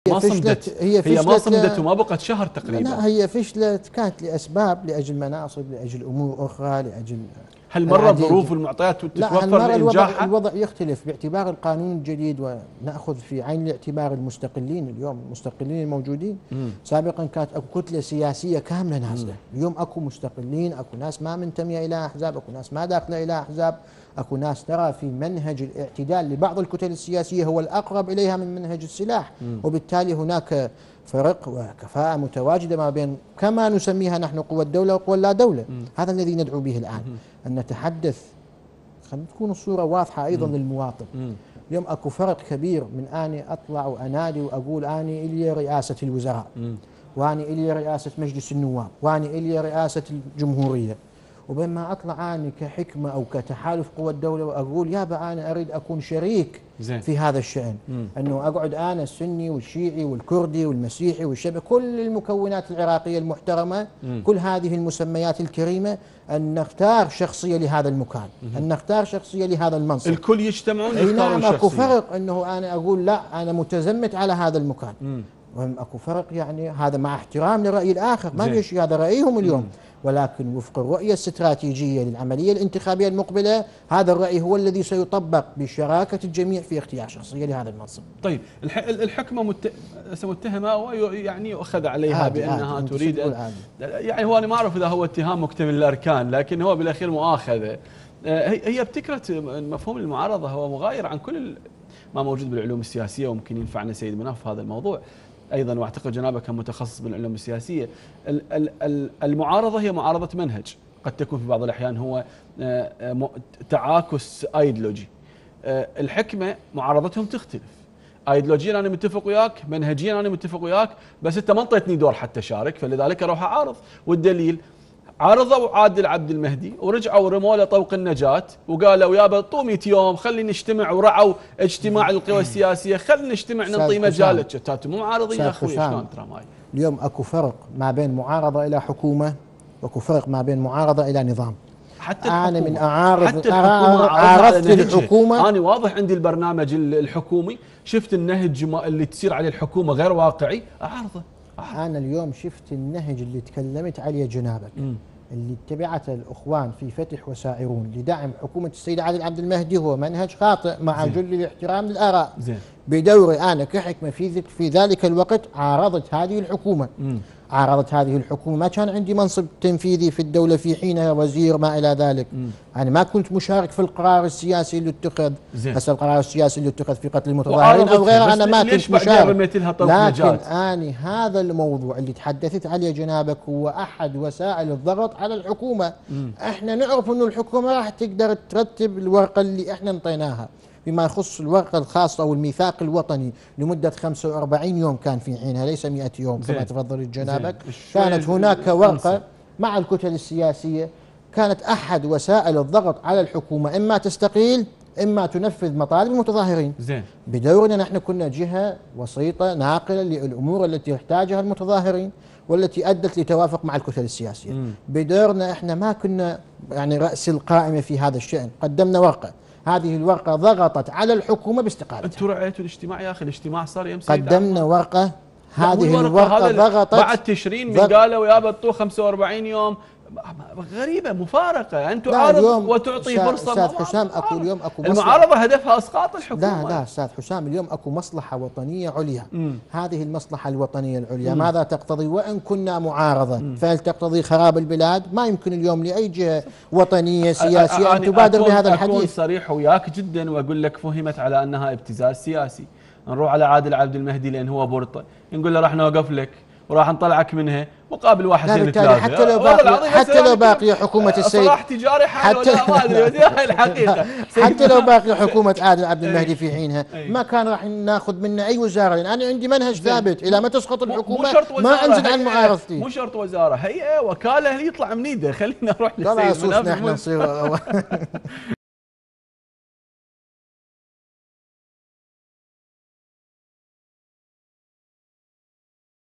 ما صمدت، هي ما صمدت وما بقت شهر تقريبا. لا هي فشلت كانت لأسباب، لأجل مناصب، لأجل أمور أخرى، لأجل هل مرة الظروف والمعطيات تتوفر لإنجاحها؟ الوضع يختلف باعتبار القانون الجديد، ونأخذ في عين الاعتبار المستقلين. اليوم المستقلين الموجودين سابقا كانت أكو كتلة سياسية كاملة نازلة، اليوم أكو مستقلين، أكو ناس ما منتمية إلى أحزاب، أكو ناس ما داخلة إلى أحزاب، أكو ناس ترى في منهج الاعتدال لبعض الكتل السياسية هو الأقرب إليها من منهج السلاح، وبالتالي هناك فرق وكفاءة متواجدة ما بين كما نسميها نحن قوى الدولة وقوى اللا دولة. هذا الذي ندعو به الآن، أن نتحدث، خلينا تكون الصورة واضحة أيضا للمواطن. اليوم أكو فرق كبير من أني أطلع وأنادي وأقول أني إلي رئاسة الوزراء، وأني إلي رئاسة مجلس النواب، وأني إلي رئاسة الجمهورية، وبين ما أطلع أني كحكمة أو كتحالف قوى الدولة وأقول يابا أنا أريد أكون شريك في هذا الشأن، أنه أقعد أنا السني والشيعي والكردي والمسيحي والشبه، كل المكونات العراقية المحترمة، كل هذه المسميات الكريمة، أن نختار شخصية لهذا المكان، أن نختار شخصية لهذا المنصب. الكل يجتمعون يختارون شخصية. أكو فرق أنه أنا أقول لا أنا متزمت على هذا المكان، وهم أكو فرق، يعني هذا مع احترام لرأي الآخر، ما في شيء، هذا رأيهم اليوم، ولكن وفق الرؤية الاستراتيجية للعملية الانتخابية المقبلة هذا الرأي هو الذي سيطبق بشراكة الجميع في اختيار شخصية لهذا المنصب. طيب الحكمة متهمة ويعني يؤخذ عليها بأنها تريد يعني هو أنا ما أعرف إذا هو اتهام مكتمل الأركان، لكن هو بالأخير مؤاخذة. هي ابتكرة مفهوم المعارضة هو مغاير عن كل ما موجود بالعلوم السياسية، وممكن ينفعنا سيد مناف في هذا الموضوع أيضا، واعتقد جنابك كمتخصص بالعلوم السياسية. المعارضة هي معارضة منهج، قد تكون في بعض الأحيان هو تعاكس أيديولوجي. الحكمة معارضتهم تختلف، أيديولوجيا أنا متفق وياك، منهجيا أنا متفق وياك، بس أنت ما انطيتني دور حتى شارك، فلذلك أروح أعارض. والدليل عارضوا عادل عبد المهدي ورجعوا رموا له طوق النجاة وقالوا يابا طو 100 يوم خلي نجتمع، ورعوا اجتماع القوى السياسية، خلي نجتمع نعطي مجال للشتات. مو معارضين يا اخوي، شلون ترى ماي؟ اليوم اكو فرق ما بين معارضة الى حكومة، واكو فرق ما بين معارضة الى نظام. حتى انا من عارضت الحكومة، انا واضح عندي البرنامج الحكومي، شفت النهج اللي تصير عليه الحكومة غير واقعي، اعارضه. أنا اليوم شفت النهج اللي تكلمت عليه جنابك، اللي اتبعته الأخوان في فتح وسائرون لدعم حكومة السيد عادل عبد المهدي، هو منهج خاطئ مع جل الاحترام للآراء. بدوري أنا كحكمة في ذلك الوقت عارضت هذه الحكومة، عارضت هذه الحكومة، ما كان عندي منصب تنفيذي في الدولة في حينها، وزير ما إلى ذلك. أنا ما كنت مشارك في القرار السياسي اللي اتخذ، بس القرار السياسي اللي اتخذ في قتل المتظاهرين أو غيره أنا ما كنت مشارك. لكن أنا هذا الموضوع اللي تحدثت عليه جنابك هو أحد وسائل الضغط على الحكومة. احنا نعرف أنه الحكومة راح تقدر ترتب الورقة اللي احنا انطيناها بما يخص الورقة الخاصة أو الميثاق الوطني لمدة 45 يوم كان في حينها، ليس 100 يوم كما تفضل جنابك. كانت هناك ورقة مع الكتل السياسية، كانت أحد وسائل الضغط على الحكومة، إما تستقيل إما تنفذ مطالب المتظاهرين. بدورنا نحن كنا جهة وسيطة ناقلة للأمور التي يحتاجها المتظاهرين والتي أدت لتوافق مع الكتل السياسية. بدورنا احنا ما كنا يعني رأس القائمة في هذا الشأن، قدمنا ورقة، هذه الورقة ضغطت على الحكومة باستقالتها. انتم رأيتوا الاجتماع يا اخي؟ الاجتماع صار يمس، قدمنا ورقة، هذه الورقة ضغطت بعد تشرين من قالوا يابا طو 45 يوم. غريبة، مفارقة، انتم عارض وتعطي فرصة. استاذ حسام اكو اليوم اكو المعارضة هدفها اسقاط الحكومة. لا استاذ حسام، اليوم اكو مصلحة وطنية عليا. هذه المصلحة الوطنية العليا ماذا تقتضي؟ وان كنا معارضة فهل تقتضي خراب البلاد؟ ما يمكن اليوم لاي جهة وطنية سياسية ان تبادر بهذا الحديث. اكون صريح وياك جدا واقول لك فهمت على انها ابتزاز سياسي. نروح على عادل عبد المهدي لان هو بورطة، نقول له راح نوقف لك وراح نطلعك منها مقابل 1 2 3. حتى لو باقي حكومة السيد صلاح تجاري حال ولا ما ادري، هاي الحقيقة. حتى لو باقي حكومة عادل عبد المهدي في حينها ما كان راح ناخذ منه اي وزارة، لان انا عندي منهج ثابت، الى ما تسقط الحكومة ما انزل عن معارضتي. مو شرط وزارة، هيئة وكالة اللي يطلع من ايده. خلينا نروح للسيد مناف. خلاص نحن نصير